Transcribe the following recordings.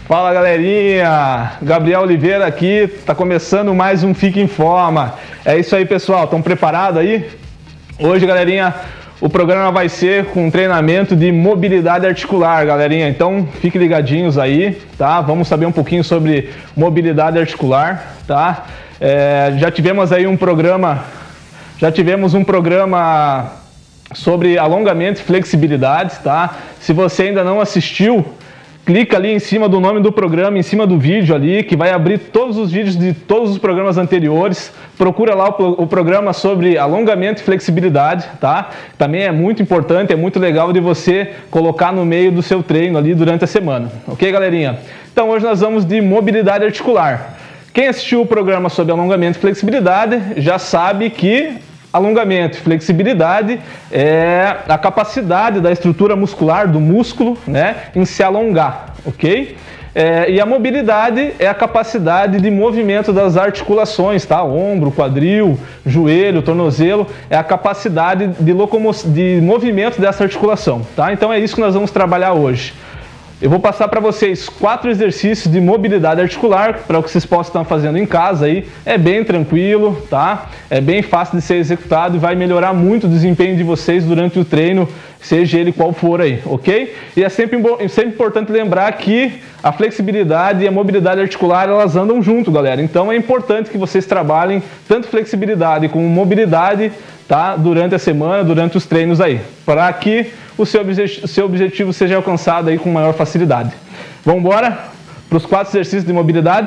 Fala galerinha, Gabriel Oliveira aqui, tá começando mais um Fique em Forma. É isso aí pessoal, estão preparados aí? Hoje galerinha, o programa vai ser com treinamento de mobilidade articular, galerinha. Então fiquem ligadinhos aí, tá? Vamos saber um pouquinho sobre mobilidade articular, tá? Já tivemos aí um programa sobre alongamento e flexibilidade, tá? Se você ainda não assistiu, clica ali em cima do nome do programa, em cima do vídeo ali, que vai abrir todos os vídeos de todos os programas anteriores. Procura lá o programa sobre alongamento e flexibilidade, tá? Também é muito importante, é muito legal de você colocar no meio do seu treino ali durante a semana. Ok, galerinha? Então hoje nós vamos de mobilidade articular. Quem assistiu o programa sobre alongamento e flexibilidade já sabe que alongamento e flexibilidade é a capacidade da estrutura muscular, do músculo, né, em se alongar, ok? E a mobilidade é a capacidade de movimento das articulações, tá? Ombro, quadril, joelho, tornozelo, é a capacidade de movimento dessa articulação, tá? Então é isso que nós vamos trabalhar hoje. Eu vou passar para vocês 4 exercícios de mobilidade articular para que vocês possam estar fazendo em casa aí. É bem tranquilo, tá? É bem fácil de ser executado e vai melhorar muito o desempenho de vocês durante o treino, seja ele qual for aí, ok? E é sempre importante lembrar que a flexibilidade e a mobilidade articular, elas andam junto, galera. Então é importante que vocês trabalhem tanto flexibilidade como mobilidade, tá? Durante a semana, durante os treinos aí, para que o seu objetivo seja alcançado aí com maior facilidade. Vamos embora para os 4 exercícios de mobilidade?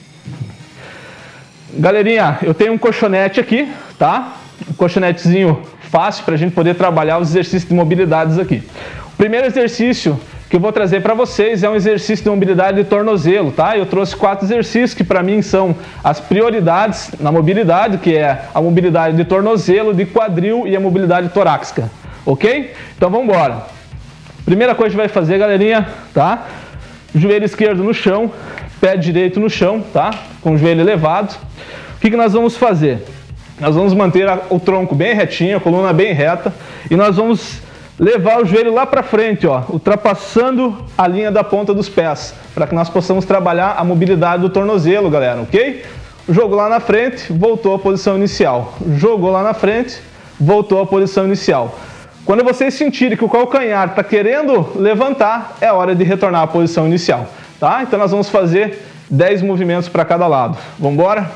Galerinha, eu tenho um colchonete aqui, tá? Um colchonetezinho fácil para a gente poder trabalhar os exercícios de mobilidades aqui. O primeiro exercício que eu vou trazer para vocês é um exercício de mobilidade de tornozelo, tá? Eu trouxe 4 exercícios que para mim são as prioridades na mobilidade, que é a mobilidade de tornozelo, de quadril e a mobilidade torácica, ok? Então vamos embora. Primeira coisa que a gente vai fazer, galerinha, tá? Joelho esquerdo no chão, pé direito no chão, tá? Com o joelho elevado. O que nós vamos fazer? Nós vamos manter o tronco bem retinho, a coluna bem reta, e nós vamos levar o joelho lá para frente, ó, ultrapassando a linha da ponta dos pés, para que nós possamos trabalhar a mobilidade do tornozelo, galera, ok? Jogou lá na frente, voltou à posição inicial. Jogou lá na frente, voltou à posição inicial. Quando vocês sentirem que o calcanhar está querendo levantar, é hora de retornar à posição inicial, tá? Então nós vamos fazer 10 movimentos para cada lado. Vamos embora?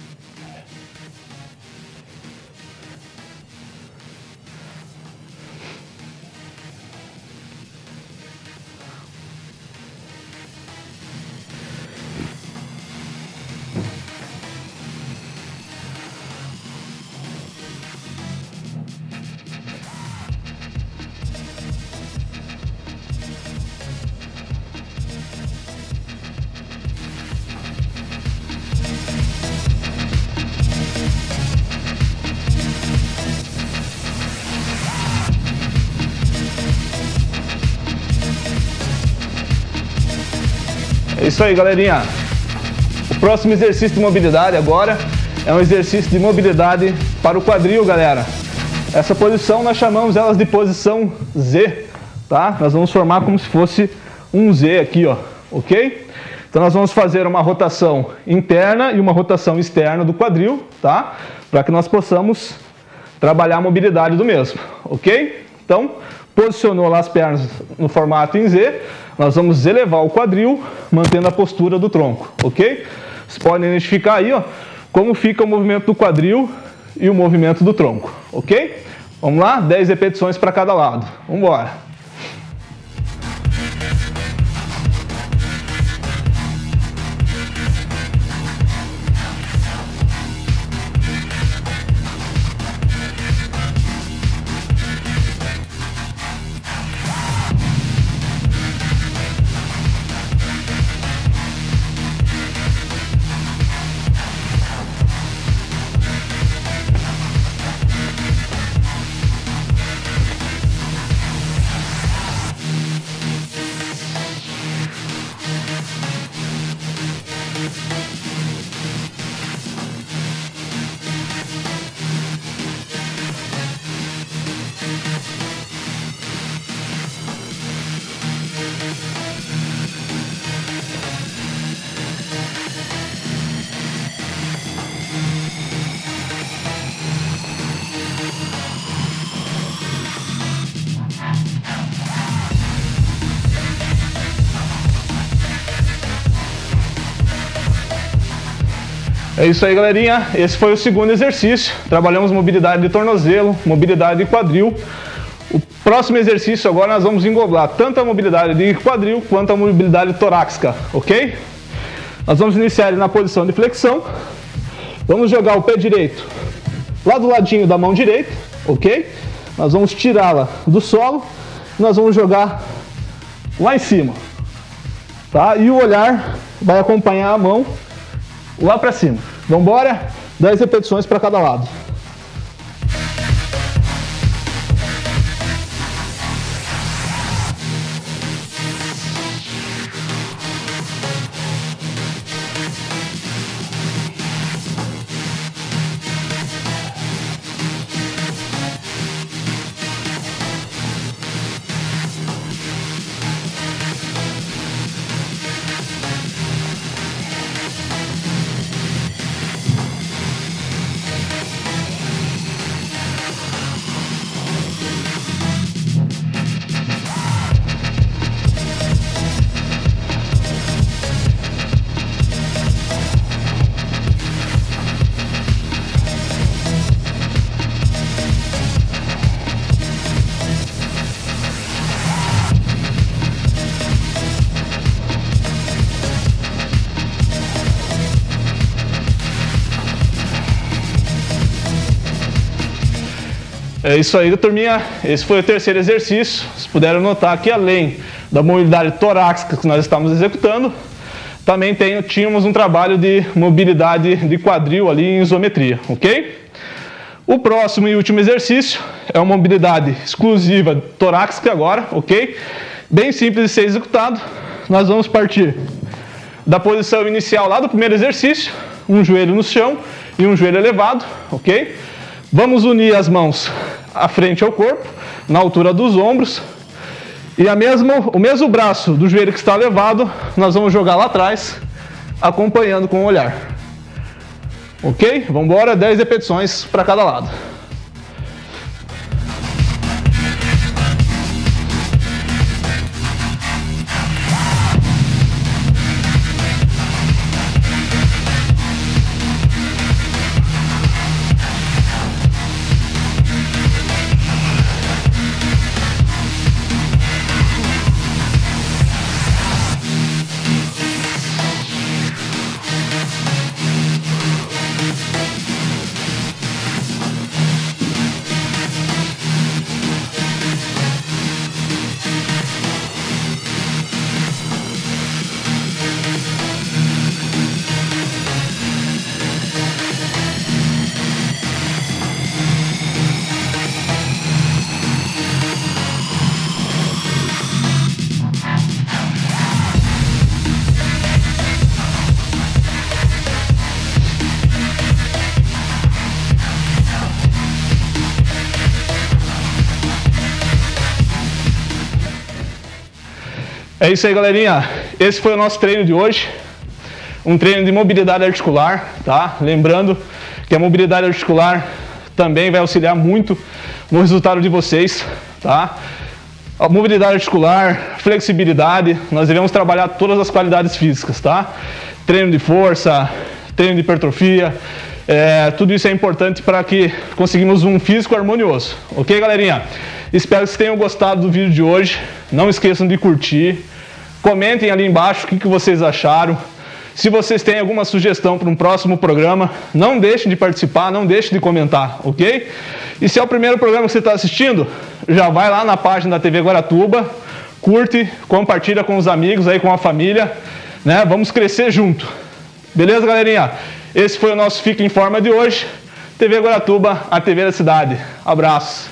É isso aí, galerinha. O próximo exercício de mobilidade agora é um exercício de mobilidade para o quadril, galera. Essa posição nós chamamos elas de posição Z, tá? Nós vamos formar como se fosse um Z aqui, ó, ok? Então nós vamos fazer uma rotação interna e uma rotação externa do quadril, tá? Para que nós possamos trabalhar a mobilidade do mesmo, ok? Então, posicionou lá as pernas no formato em Z, nós vamos elevar o quadril, mantendo a postura do tronco, ok? Vocês podem identificar aí, ó, como fica o movimento do quadril e o movimento do tronco, ok? Vamos lá? 10 repetições para cada lado. Vamos embora. É isso aí, galerinha. Esse foi o segundo exercício. Trabalhamos mobilidade de tornozelo, mobilidade de quadril. O próximo exercício agora nós vamos englobar tanto a mobilidade de quadril quanto a mobilidade torácica, ok? Nós vamos iniciar ele na posição de flexão. Vamos jogar o pé direito lá do ladinho da mão direita, ok? Nós vamos tirá-la do solo e nós vamos jogar lá em cima, tá? E o olhar vai acompanhar a mão lá para cima. Vamos embora? 10 repetições para cada lado. É isso aí, turminha. Esse foi o terceiro exercício. Vocês puderam notar que além da mobilidade torácica que nós estamos executando, também tínhamos um trabalho de mobilidade de quadril ali em isometria, ok? O próximo e último exercício é uma mobilidade exclusiva torácica agora, ok? Bem simples de ser executado. Nós vamos partir da posição inicial lá do primeiro exercício, um joelho no chão e um joelho elevado, ok? Vamos unir as mãos à frente ao corpo, na altura dos ombros. E o mesmo braço do joelho que está elevado, nós vamos jogar lá atrás, acompanhando com o olhar. Ok? Vamos embora, 10 repetições para cada lado. É isso aí, galerinha. Esse foi o nosso treino de hoje. Um treino de mobilidade articular, tá? Lembrando que a mobilidade articular também vai auxiliar muito no resultado de vocês, tá? A mobilidade articular, flexibilidade, nós devemos trabalhar todas as qualidades físicas, tá? Treino de força, treino de hipertrofia, tudo isso é importante para que conseguimos um físico harmonioso. Ok, galerinha? Espero que vocês tenham gostado do vídeo de hoje. Não esqueçam de curtir. Comentem ali embaixo o que vocês acharam. Se vocês têm alguma sugestão para um próximo programa, não deixem de participar, não deixem de comentar, ok? E se é o primeiro programa que você está assistindo, já vai lá na página da TV Guaratuba, curte, compartilha com os amigos, aí com a família, né? Vamos crescer junto. Beleza, galerinha? Esse foi o nosso Fica em Forma de hoje. TV Guaratuba, a TV da cidade. Abraço.